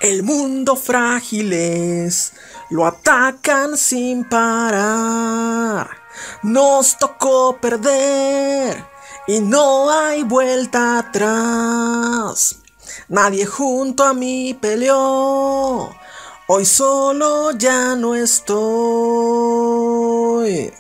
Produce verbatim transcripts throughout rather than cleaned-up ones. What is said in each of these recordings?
El mundo frágiles lo atacan sin parar. Nos tocó perder y no hay vuelta atrás. Nadie junto a mí peleó. Hoy solo ya no estoy.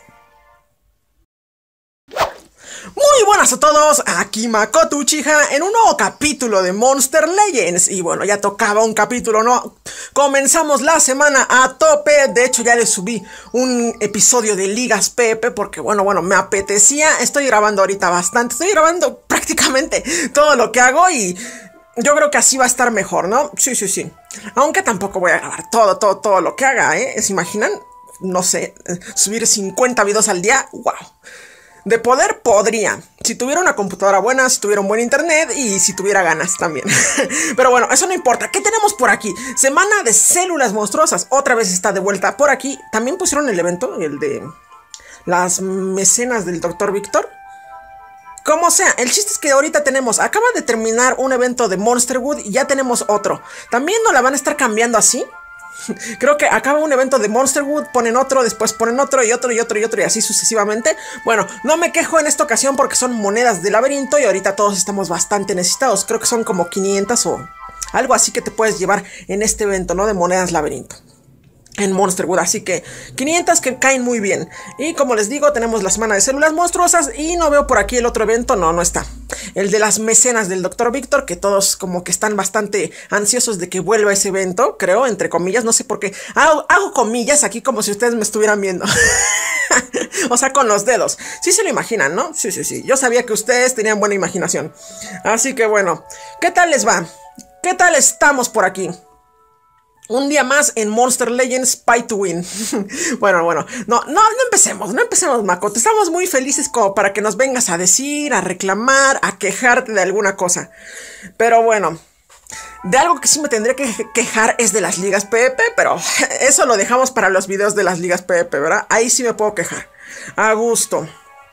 Muy buenas a todos, aquí Makoto Uchiha en un nuevo capítulo de Monster Legends. Y bueno, ya tocaba un capítulo, ¿no? Comenzamos la semana a tope. De hecho ya les subí un episodio de Ligas Pepe porque bueno, bueno, me apetecía. Estoy grabando ahorita bastante, estoy grabando prácticamente todo lo que hago y yo creo que así va a estar mejor, ¿no? Sí, sí, sí. Aunque tampoco voy a grabar todo, todo, todo lo que haga, ¿eh? ¿Se imaginan? No sé, subir cincuenta videos al día, wow. De poder, podría. Si tuviera una computadora buena, si tuviera un buen internet y si tuviera ganas también. Pero bueno, eso no importa. ¿Qué tenemos por aquí? Semana de células monstruosas. Otra vez está de vuelta por aquí. También pusieron el evento, el de las mecenas del doctor Víctor. Como sea, el chiste es que ahorita tenemos, acaba de terminar un evento de Monster Wood y ya tenemos otro. También no la van a estar cambiando así. Creo que acaba un evento de Monster Wood, ponen otro, después ponen otro y otro y otro y otro y así sucesivamente. Bueno, no me quejo en esta ocasión porque son monedas de laberinto y ahorita todos estamos bastante necesitados. Creo que son como quinientas o algo así que te puedes llevar en este evento, ¿no? De monedas laberinto en Monster Wood, así que quinientas que caen muy bien. Y como les digo, tenemos la semana de células monstruosas y no veo por aquí el otro evento, no, no está. El de las mecenas del doctor Víctor, que todos como que están bastante ansiosos de que vuelva ese evento, creo, entre comillas, no sé por qué. Hago, hago comillas aquí como si ustedes me estuvieran viendo. O sea, con los dedos. Sí se lo imaginan, ¿no? Sí, sí, sí. Yo sabía que ustedes tenían buena imaginación. Así que bueno, ¿qué tal les va? ¿Qué tal estamos por aquí? Un día más en Monster Legends Pay to Win. Bueno, bueno, no, no, no empecemos, no empecemos, Makoto. Estamos muy felices como para que nos vengas a decir, a reclamar, a quejarte de alguna cosa. Pero bueno, de algo que sí me tendría que quejar es de las ligas PvP, pero eso lo dejamos para los videos de las ligas PvP, ¿verdad? Ahí sí me puedo quejar. A gusto.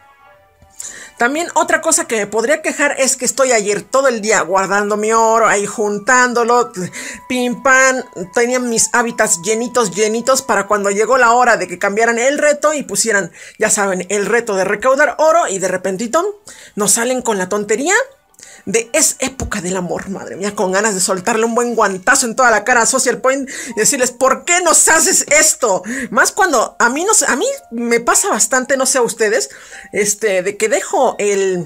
También otra cosa que me podría quejar es que estoy ayer todo el día guardando mi oro, ahí juntándolo, pim pam, tenía mis hábitats llenitos, llenitos para cuando llegó la hora de que cambiaran el reto y pusieran, ya saben, el reto de recaudar oro y de repentito nos salen con la tontería de es época del amor, madre mía, con ganas de soltarle un buen guantazo en toda la cara a Social Point y decirles, ¿por qué nos haces esto? Más cuando a mí no sé, a mí me pasa bastante, no sé a ustedes, este, de que dejo el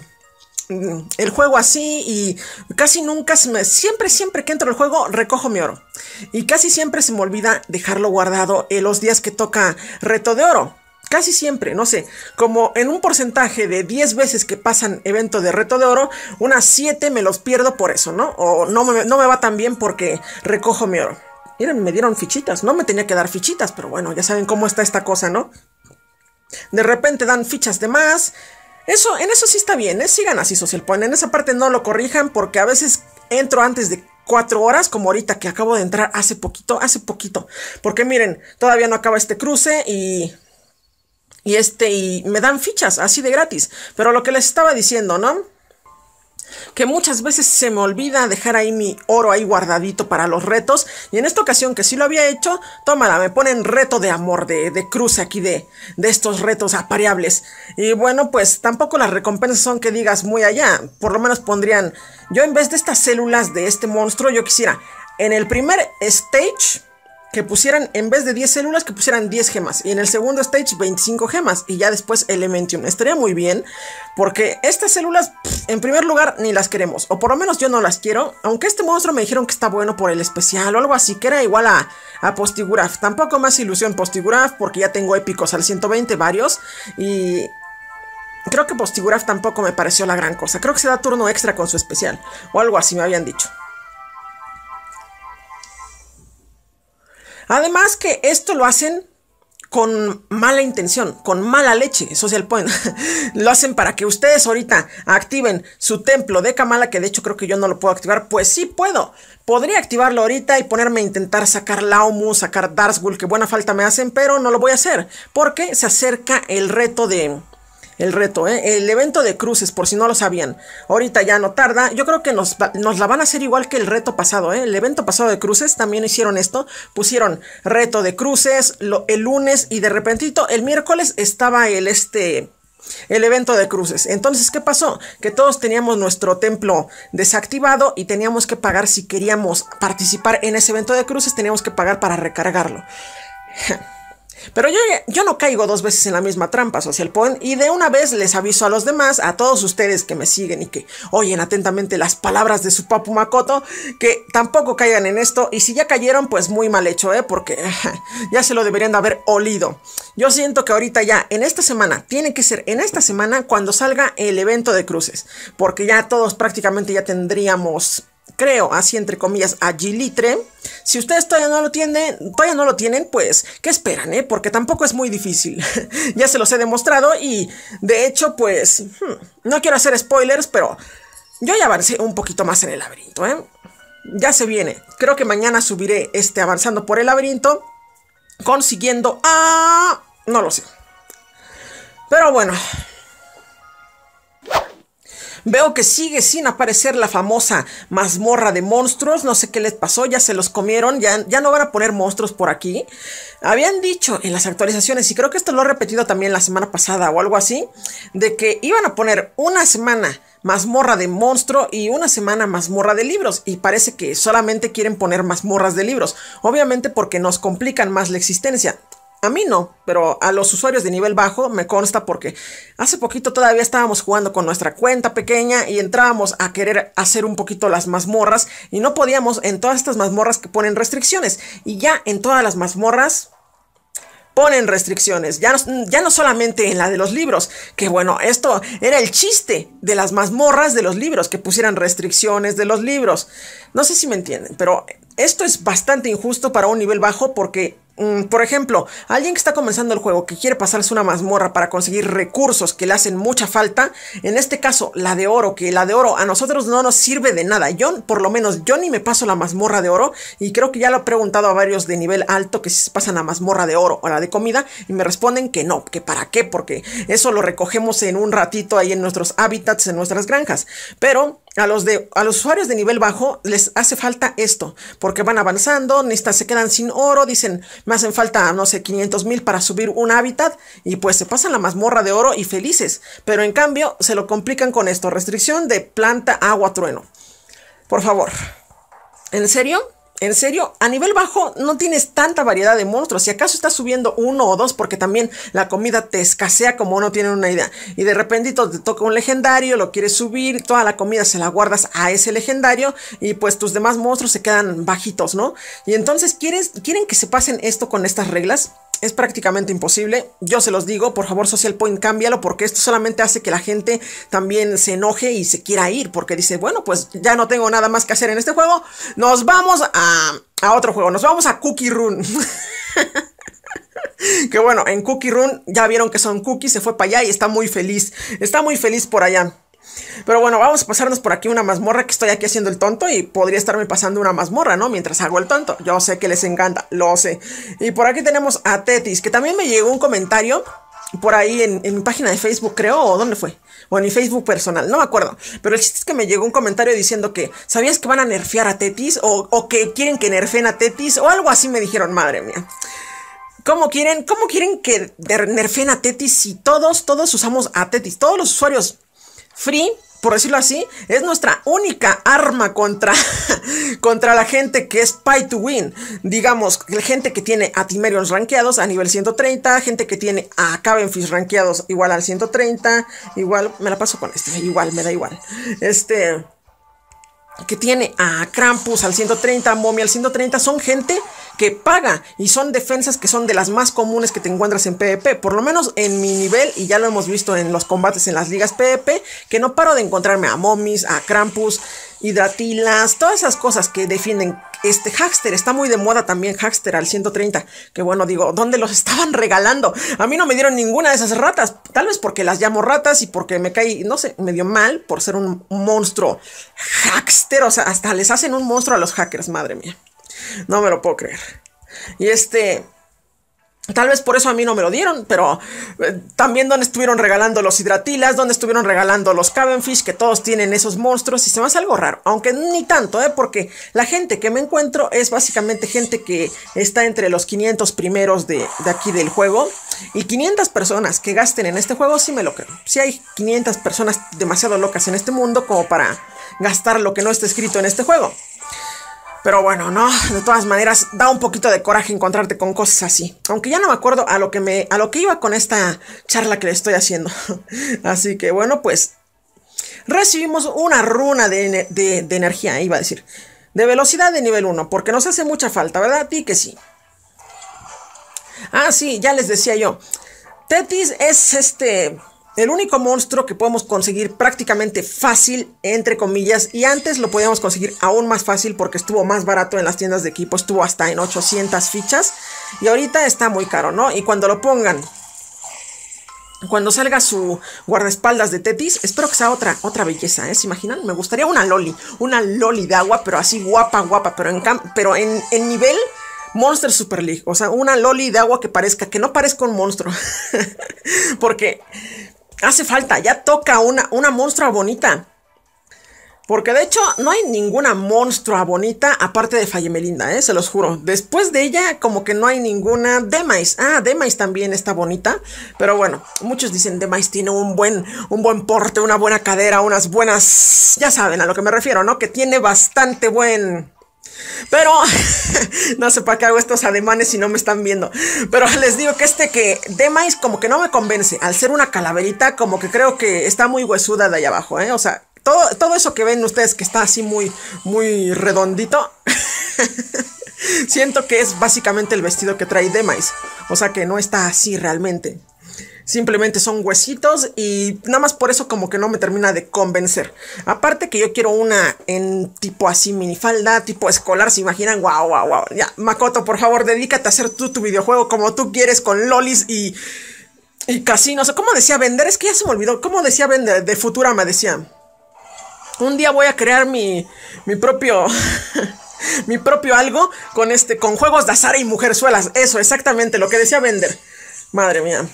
el juego así y casi nunca se me, siempre, siempre que entro al juego recojo mi oro y casi siempre se me olvida dejarlo guardado en los días que toca reto de oro. Casi siempre, no sé, como en un porcentaje de diez veces que pasan evento de reto de oro, unas siete me los pierdo por eso, ¿no? O no me, no me va tan bien porque recojo mi oro. Miren, me dieron fichitas, no me tenía que dar fichitas, pero bueno, ya saben cómo está esta cosa, ¿no? De repente dan fichas de más. Eso, en eso sí está bien, ¿eh? Sigan así, Social Point. En esa parte no lo corrijan porque a veces entro antes de cuatro horas, como ahorita que acabo de entrar hace poquito, hace poquito. Porque miren, todavía no acaba este cruce y... Y este, y me dan fichas así de gratis. Pero lo que les estaba diciendo, ¿no? Que muchas veces se me olvida dejar ahí mi oro ahí guardadito para los retos. Y en esta ocasión que sí lo había hecho, tómala, me ponen reto de amor, de, de cruce aquí de, de estos retos apareables. Y bueno, pues tampoco las recompensas son que digas muy allá. Por lo menos pondrían, yo en vez de estas células de este monstruo, yo quisiera en el primer stage que pusieran, en vez de diez células, que pusieran diez gemas. Y en el segundo stage, veinticinco gemas. Y ya después Elementium. Estaría muy bien. Porque estas células, pff, en primer lugar, ni las queremos. O por lo menos yo no las quiero. Aunque este monstruo me dijeron que está bueno por el especial o algo así. Que era igual a, a Postiguraf. Tampoco más ilusión Postiguraf. Porque ya tengo épicos al ciento veinte, varios. Y... creo que Postiguraf tampoco me pareció la gran cosa. Creo que se da turno extra con su especial. O algo así me habían dicho. Además que esto lo hacen con mala intención, con mala leche, Social Point. Lo hacen para que ustedes ahorita activen su templo de Kamala, que de hecho creo que yo no lo puedo activar. Pues sí puedo. Podría activarlo ahorita y ponerme a intentar sacar Laumu, sacar Darsgul, que buena falta me hacen, pero no lo voy a hacer. Porque se acerca el reto de... el reto, ¿eh? El evento de cruces, por si no lo sabían. Ahorita ya no tarda. Yo creo que nos, nos la van a hacer igual que el reto pasado, ¿eh? El evento pasado de cruces también hicieron esto. Pusieron reto de cruces lo, el lunes y de repentito el miércoles estaba el este... el evento de cruces. Entonces, ¿qué pasó? Que todos teníamos nuestro templo desactivado y teníamos que pagar si queríamos participar en ese evento de cruces, teníamos que pagar para recargarlo. Pero yo, yo no caigo dos veces en la misma trampa, Social Point, y de una vez les aviso a los demás, a todos ustedes que me siguen y que oyen atentamente las palabras de su papu Makoto, que tampoco caigan en esto, y si ya cayeron, pues muy mal hecho, ¿eh? Porque ya se lo deberían de haber olido. Yo siento que ahorita ya, en esta semana, tiene que ser en esta semana cuando salga el evento de cruces, porque ya todos prácticamente ya tendríamos... creo, así entre comillas, a Gilitre. Si ustedes todavía no lo tienen, todavía no lo tienen, pues, ¿qué esperan, eh? Porque tampoco es muy difícil. Ya se los he demostrado y, de hecho, pues, hmm, no quiero hacer spoilers, pero yo ya avancé un poquito más en el laberinto, ¿eh? Ya se viene. Creo que mañana subiré este avanzando por el laberinto, consiguiendo a... no lo sé. Pero bueno... veo que sigue sin aparecer la famosa mazmorra de monstruos. No sé qué les pasó, ya se los comieron. Ya, ya no van a poner monstruos por aquí. Habían dicho en las actualizaciones, y creo que esto lo he repetido también la semana pasada o algo así, de que iban a poner una semana mazmorra de monstruo y una semana mazmorra de libros. Y parece que solamente quieren poner mazmorras de libros. Obviamente porque nos complican más la existencia. A mí no, pero a los usuarios de nivel bajo me consta porque hace poquito todavía estábamos jugando con nuestra cuenta pequeña y entrábamos a querer hacer un poquito las mazmorras y no podíamos en todas estas mazmorras que ponen restricciones. Y ya en todas las mazmorras ponen restricciones, ya no, ya no solamente en la de los libros, que bueno, esto era el chiste de las mazmorras de los libros, que pusieran restricciones de los libros. No sé si me entienden, pero esto es bastante injusto para un nivel bajo porque... Mm, por ejemplo, alguien que está comenzando el juego que quiere pasarse una mazmorra para conseguir recursos que le hacen mucha falta, en este caso la de oro, que la de oro a nosotros no nos sirve de nada. Yo, por lo menos, yo ni me paso la mazmorra de oro y creo que ya lo he preguntado a varios de nivel alto que si se pasan la mazmorra de oro o la de comida y me responden que no, que para qué, porque eso lo recogemos en un ratito ahí en nuestros hábitats, en nuestras granjas. Pero... A los, de, a los usuarios de nivel bajo les hace falta esto, porque van avanzando, necesitan, se quedan sin oro, dicen, me hacen falta, no sé, quinientos mil para subir un hábitat, y pues se pasan la mazmorra de oro y felices, pero en cambio se lo complican con esto, restricción de planta, agua, trueno. Por favor, ¿en serio? ¿En serio? A nivel bajo no tienes tanta variedad de monstruos. Si acaso estás subiendo uno o dos porque también la comida te escasea como no tienen una idea. Y de repentito te toca un legendario, lo quieres subir, toda la comida se la guardas a ese legendario y pues tus demás monstruos se quedan bajitos, ¿no? Y entonces ¿quieres, quieren que se pasen esto con estas reglas? Es prácticamente imposible. Yo se los digo, por favor, Social Point, cámbialo, porque esto solamente hace que la gente también se enoje y se quiera ir, porque dice, bueno, pues ya no tengo nada más que hacer en este juego, nos vamos a, a otro juego, nos vamos a Cookie Run. Que bueno, en Cookie Run ya vieron que son cookies, se fue para allá y está muy feliz, está muy feliz por allá. Pero bueno, vamos a pasarnos por aquí una mazmorra, que estoy aquí haciendo el tonto y podría estarme pasando una mazmorra, ¿no? Mientras hago el tonto. Yo sé que les encanta, lo sé. Y por aquí tenemos a Tetis, que también me llegó un comentario por ahí en, en mi página de Facebook, creo, o ¿dónde fue? O en mi Facebook personal, no me acuerdo. Pero el chiste es que me llegó un comentario diciendo que ¿sabías que van a nerfear a Tetis? O, o que quieren que nerfeen a Tetis, o algo así me dijeron, madre mía. ¿Cómo quieren, cómo quieren que nerfeen a Tetis si todos, todos usamos a Tetis? Todos los usuarios free, por decirlo así, es nuestra única arma contra, contra la gente que es pay to win. Digamos, la gente que tiene a Timerions rankeados a nivel ciento treinta, gente que tiene a Cavenfish rankeados igual al ciento treinta, igual, me la paso con este, igual, me da igual. Este... que tiene a Krampus al ciento treinta, a Mommy al ciento treinta, son gente que paga y son defensas que son de las más comunes que te encuentras en PvP, por lo menos en mi nivel, y ya lo hemos visto en los combates en las ligas PvP, que no paro de encontrarme a Mommies, a Krampus, Hidratilas, todas esas cosas que defienden. Este Hackster, está muy de moda también Hackster al ciento treinta, que bueno, digo, ¿dónde los estaban regalando? A mí no me dieron ninguna de esas ratas, tal vez porque las llamo ratas y porque me cae, no sé, medio mal por ser un, un monstruo Hackster, o sea, hasta les hacen un monstruo a los hackers, madre mía, no me lo puedo creer. Y este... Tal vez por eso a mí no me lo dieron, pero eh, también donde estuvieron regalando los Hidratilas, donde estuvieron regalando los Cavenfish, que todos tienen esos monstruos, y se me hace algo raro, aunque ni tanto, ¿eh? Porque la gente que me encuentro es básicamente gente que está entre los quinientos primeros de, de aquí del juego, y quinientas personas que gasten en este juego, sí me lo creo. Sí hay quinientas personas demasiado locas en este mundo como para gastar lo que no está escrito en este juego. Pero bueno, no, de todas maneras da un poquito de coraje encontrarte con cosas así. Aunque ya no me acuerdo a lo que me a lo que iba con esta charla que le estoy haciendo. Así que bueno, pues recibimos una runa de, de, de energía, iba a decir. De velocidad de nivel uno, porque nos hace mucha falta, ¿verdad? A ti que sí. Ah, sí, ya les decía yo. Tethys es este... el único monstruo que podemos conseguir prácticamente fácil, entre comillas, y antes lo podíamos conseguir aún más fácil porque estuvo más barato en las tiendas de equipo, estuvo hasta en ochocientas fichas, y ahorita está muy caro, ¿no? Y cuando lo pongan, cuando salga su guardaespaldas de Tethys, espero que sea otra, otra belleza, ¿eh? ¿Se imaginan? Me gustaría una loli, una loli de agua, pero así guapa, guapa, pero en, pero en, en nivel... Monster Super League, o sea, una loli de agua que parezca, que no parezca un monstruo. Porque hace falta, ya toca una, una monstrua bonita. Porque de hecho no hay ninguna monstrua bonita aparte de Fallemelinda, ¿eh? Se los juro. Después de ella como que no hay ninguna. Demise, ah, Demise también está bonita. Pero bueno, muchos dicen Demise tiene un buen, un buen porte, una buena cadera, unas buenas... Ya saben a lo que me refiero, ¿no? Que tiene bastante buen... Pero, no sé para qué hago estos ademanes si no me están viendo. Pero les digo que este que Demise como que no me convence. Al ser una calaverita como que creo que está muy huesuda de allá abajo, ¿eh? O sea, todo, todo eso que ven ustedes que está así muy, muy redondito. Siento que es básicamente el vestido que trae Demise. O sea que no está así realmente. Simplemente son huesitos y nada más por eso como que no me termina de convencer. Aparte que yo quiero una en tipo así minifalda, tipo escolar, ¿se imaginan? Wow, wow, wow. Ya, Makoto, por favor, dedícate a hacer tú tu videojuego como tú quieres con lolis y, y casinos. ¿Cómo decía Vender? Es que ya se me olvidó. ¿Cómo decía Vender? De Futurama decía. Un día voy a crear mi, mi propio... mi propio algo con este, con juegos de azar y mujerzuelas. Eso, exactamente lo que decía Vender. Madre mía.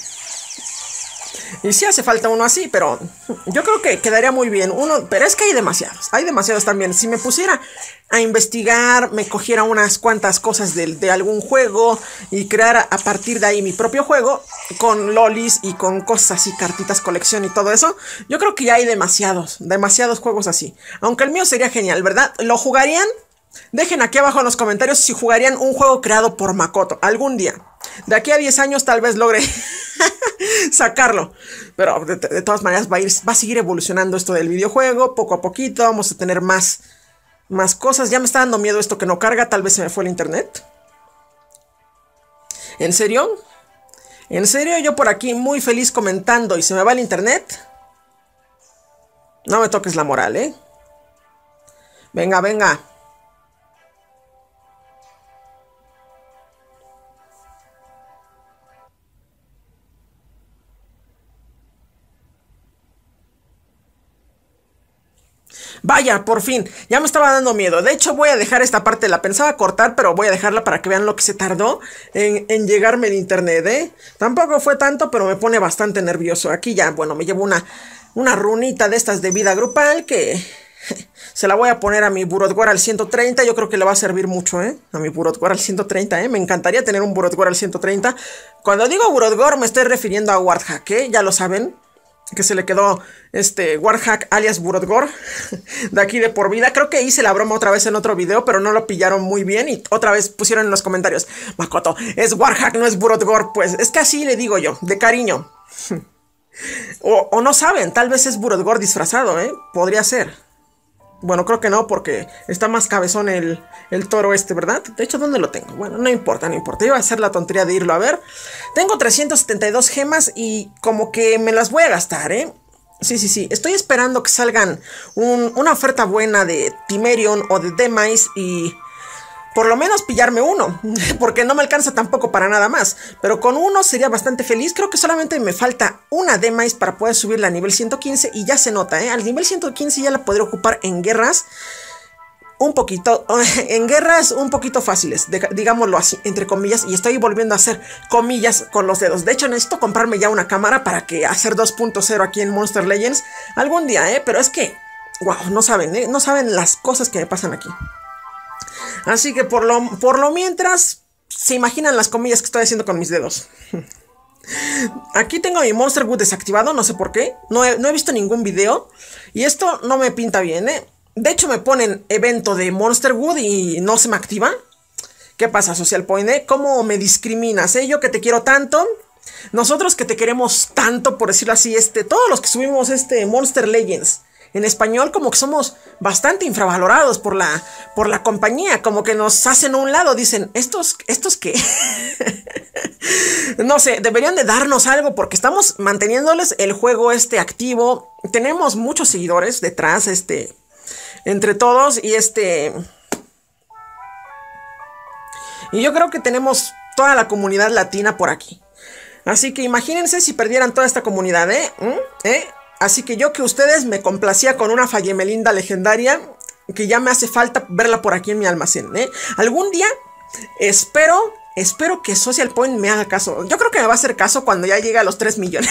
Y sí hace falta uno así, pero yo creo que quedaría muy bien uno, pero es que hay demasiados, hay demasiados también. Si me pusiera a investigar, me cogiera unas cuantas cosas de, de algún juego y creara a partir de ahí mi propio juego, con lolis y con cosas así, cartitas colección y todo eso, yo creo que ya hay demasiados, demasiados juegos así. Aunque el mío sería genial, ¿verdad? ¿Lo jugarían? Dejen aquí abajo en los comentarios si jugarían un juego creado por Makoto algún día. De aquí a diez años tal vez logre sacarlo. Pero de, de todas maneras va a, ir, va a seguir evolucionando esto del videojuego. Poco a poquito vamos a tener más, más cosas. Ya me está dando miedo esto que no carga. Tal vez se me fue el internet. ¿En serio? ¿En serio? Yo por aquí muy feliz comentando y se me va el internet. No me toques la moral, ¿eh? Venga, venga. Vaya, por fin, ya me estaba dando miedo. De hecho voy a dejar esta parte, la pensaba cortar, pero voy a dejarla para que vean lo que se tardó en, en llegarme el internet, ¿eh? Tampoco fue tanto, pero me pone bastante nervioso. Aquí ya, bueno, me llevo una, una runita de estas de vida grupal que se la voy a poner a mi Burodgor al ciento treinta. Yo creo que le va a servir mucho, ¿eh? A mi Burodgor al ciento treinta, ¿eh? Me encantaría tener un Burodgor al ciento treinta. Cuando digo Burodgor me estoy refiriendo a Warhack, ¿eh? Ya lo saben. Que se le quedó este Warhack alias Burodgor de aquí de por vida. Creo que hice la broma otra vez en otro video, pero no lo pillaron muy bien y otra vez pusieron en los comentarios: Makoto, es Warhack, no es Burodgor. Pues es que así le digo yo, de cariño. o, o no saben, tal vez es Burodgor disfrazado, ¿eh? Podría ser. Bueno, creo que no, porque está más cabezón el, el toro este, ¿verdad? De hecho, ¿dónde lo tengo? Bueno, no importa, no importa. Iba a hacer la tontería de irlo a ver. Tengo trescientas setenta y dos gemas y como que me las voy a gastar, ¿eh? Sí, sí, sí. Estoy esperando que salgan un, una oferta buena de Timerion o de Demise y... por lo menos pillarme uno, porque no me alcanza tampoco para nada más. Pero con uno sería bastante feliz. Creo que solamente me falta una Demise para poder subirla a nivel ciento quince. Y ya se nota, ¿eh? Al nivel ciento quince ya la podré ocupar en guerras. un poquito, en guerras un poquito fáciles, de, digámoslo así, entre comillas, y estoy volviendo a hacer comillas con los dedos. De hecho, necesito comprarme ya una cámara para que hacer dos punto cero aquí en Monster Legends algún día, ¿eh? Pero es que, wow, no saben, ¿eh? No saben las cosas que me pasan aquí. Así que por lo, por lo mientras, se imaginan las comillas que estoy haciendo con mis dedos. Aquí tengo mi Monster Wood desactivado, no sé por qué. No he, no he visto ningún video. Y esto no me pinta bien, ¿eh? De hecho me ponen evento de Monster Wood y no se me activa. ¿Qué pasa, Social Point, eh? ¿Cómo me discriminas, eh? Yo que te quiero tanto. Nosotros que te queremos tanto, por decirlo así, este, todos los que subimos este Monster Legends en español, como que somos bastante infravalorados por la, por la compañía. Como que nos hacen a un lado, dicen, ¿estos, estos qué? No sé, deberían de darnos algo porque estamos manteniéndoles el juego este activo. Tenemos muchos seguidores detrás, este, entre todos, y este... Y yo creo que tenemos toda la comunidad latina por aquí. Así que imagínense si perdieran toda esta comunidad, ¿eh? ¿Eh? Así que yo que ustedes me complacía con una Fallemelinda legendaria, que ya me hace falta verla por aquí en mi almacén, ¿eh? Algún día, espero, espero que Social Point me haga caso. Yo creo que me va a hacer caso cuando ya llegue a los tres millones.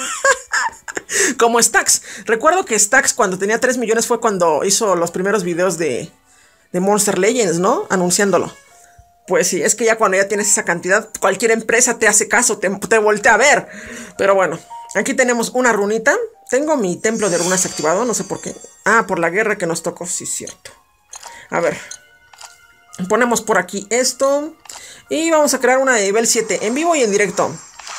Como Stax. Recuerdo que Stax cuando tenía tres millones fue cuando hizo los primeros videos de, de Monster Legends, ¿no? Anunciándolo. Pues sí, es que ya cuando ya tienes esa cantidad, cualquier empresa te hace caso, te, te voltea a ver. Pero bueno, aquí tenemos una runita. Tengo mi templo de runas activado, no sé por qué. Ah, por la guerra que nos tocó, sí, cierto. A ver. Ponemos por aquí esto. Y vamos a crear una de nivel siete, en vivo y en directo.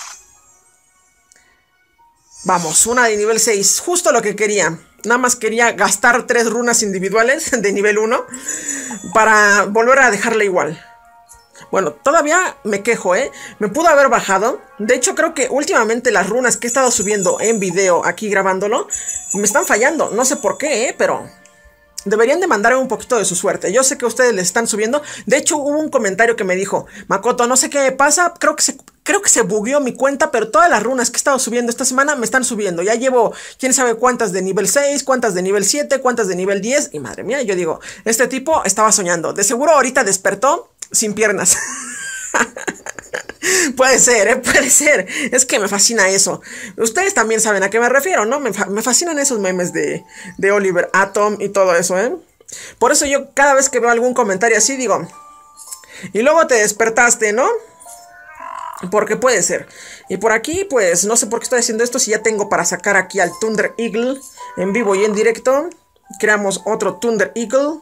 Vamos, una de nivel seis, justo lo que quería. Nada más quería gastar tres runas individuales de nivel uno para volver a dejarla igual. Bueno, todavía me quejo, ¿eh? Me pudo haber bajado. De hecho, creo que últimamente las runas que he estado subiendo en video, aquí grabándolo, me están fallando. No sé por qué, ¿eh? Pero deberían de mandarme un poquito de su suerte. Yo sé que ustedes les están subiendo. De hecho, hubo un comentario que me dijo, Makoto, no sé qué me pasa. Creo que se, creo que se bugueó mi cuenta, pero todas las runas que he estado subiendo esta semana me están subiendo. Ya llevo, quién sabe cuántas de nivel seis, cuántas de nivel siete, cuántas de nivel diez. Y madre mía, yo digo, este tipo estaba soñando. De seguro ahorita despertó sin piernas. Puede ser, ¿eh? Puede ser. Es que me fascina eso. Ustedes también saben a qué me refiero, ¿no? Me, fa me fascinan esos memes de, de Oliver Atom y todo eso, ¿eh? Por eso yo cada vez que veo algún comentario así digo, y luego te despertaste, ¿no? Porque puede ser. Y por aquí, pues, no sé por qué estoy haciendo esto. Si ya tengo para sacar aquí al Thunder Eagle en vivo y en directo. Creamos otro Thunder Eagle.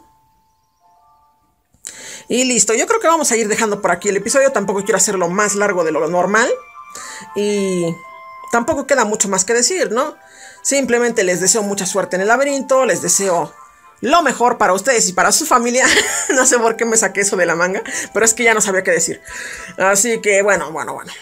Y listo, yo creo que vamos a ir dejando por aquí el episodio. Tampoco quiero hacerlo más largo de lo normal. Y tampoco queda mucho más que decir, ¿no? Simplemente les deseo mucha suerte en el laberinto. Les deseo lo mejor para ustedes y para su familia. No sé por qué me saqué eso de la manga, pero es que ya no sabía qué decir. Así que bueno, bueno, bueno.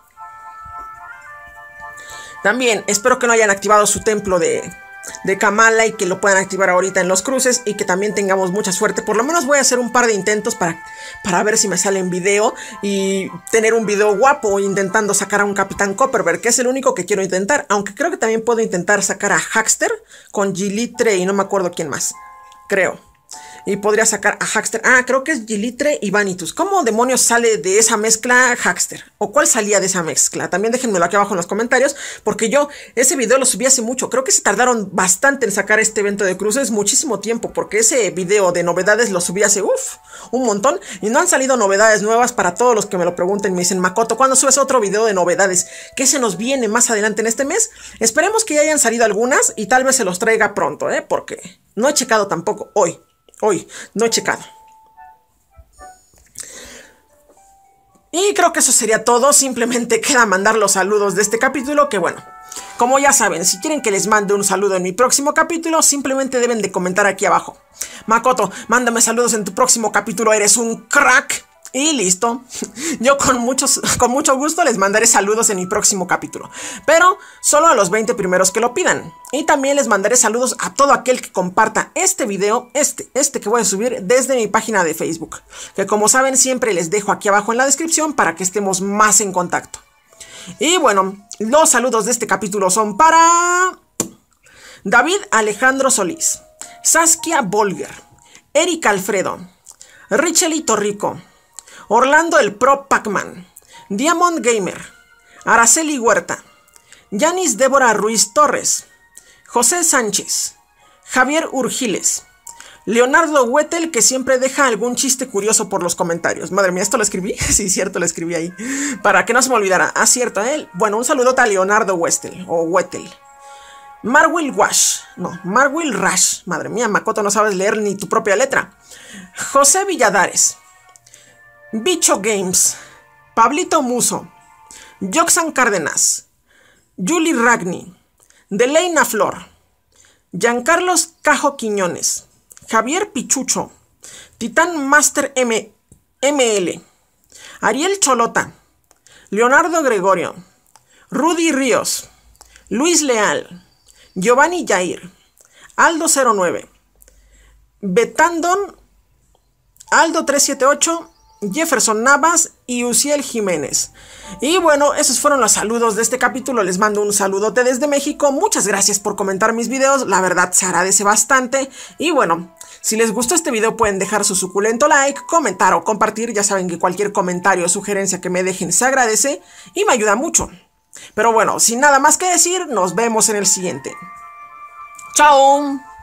También espero que no hayan activado su templo de... de Kamala y que lo puedan activar ahorita en los cruces y que también tengamos mucha suerte. Por lo menos voy a hacer un par de intentos para, para ver si me sale en video y tener un video guapo intentando sacar a un Capitán Copperberg, que es el único que quiero intentar, aunque creo que también puedo intentar sacar a Hackster con Gilitre y no me acuerdo quién más, creo. Y podría sacar a Hackster. Ah, creo que es Gilitre y Vanitus. ¿Cómo demonios sale de esa mezcla Hackster? ¿O cuál salía de esa mezcla? También déjenmelo aquí abajo en los comentarios. Porque yo ese video lo subí hace mucho. Creo que se tardaron bastante en sacar este evento de cruces. Muchísimo tiempo. Porque ese video de novedades lo subí hace uff, un montón. Y no han salido novedades nuevas para todos los que me lo pregunten. Me dicen, Makoto, ¿cuándo subes otro video de novedades? ¿Qué se nos viene más adelante en este mes? Esperemos que ya hayan salido algunas. Y tal vez se los traiga pronto, ¿eh? Porque no he checado tampoco hoy. Hoy, no he checado. Y creo que eso sería todo. Simplemente queda mandar los saludos de este capítulo. Que bueno, como ya saben, si quieren que les mande un saludo en mi próximo capítulo, simplemente deben de comentar aquí abajo: Makoto, mándame saludos en tu próximo capítulo, eres un crack. Y listo. Yo con, muchos, con mucho gusto les mandaré saludos en mi próximo capítulo. Pero solo a los veinte primeros que lo pidan. Y también les mandaré saludos a todo aquel que comparta este video, este, este que voy a subir desde mi página de Facebook. Que como saben siempre les dejo aquí abajo en la descripción para que estemos más en contacto. Y bueno, los saludos de este capítulo son para David Alejandro Solís, Saskia Bolger, Eric Alfredo, Richelito Rico, Orlando el Pro Pac-Man, Diamond Gamer, Araceli Huerta, Yanis Débora Ruiz Torres, José Sánchez, Javier Urgiles, Leonardo Huetel, que siempre deja algún chiste curioso por los comentarios. Madre mía, ¿esto lo escribí? Sí, cierto, lo escribí ahí. Para que no se me olvidara. Ah, cierto, él. Bueno, un saludote a Leonardo Huetel, o Huetel. Marwil Wash. No, Marwil Rash. Madre mía, Makoto, no sabes leer ni tu propia letra. José Villadares. Bicho Games. Pablito Muso. Joxan Cárdenas. Julie Ragni. Deleina Flor. Giancarlos Cajo Quiñones. Javier Pichucho, Titán Master M ML, Ariel Cholota, Leonardo Gregorio, Rudy Ríos, Luis Leal, Giovanni Jair, Aldo cero nueve, Betandon, Aldo tres siete ocho, Jefferson Navas y Uciel Jiménez. Y bueno, esos fueron los saludos de este capítulo. Les mando un saludote desde México. Muchas gracias por comentar mis videos. La verdad se agradece bastante. Y bueno, si les gustó este video pueden dejar su suculento like, comentar o compartir. Ya saben que cualquier comentario o sugerencia que me dejen se agradece y me ayuda mucho. Pero bueno, sin nada más que decir, nos vemos en el siguiente. ¡Chao!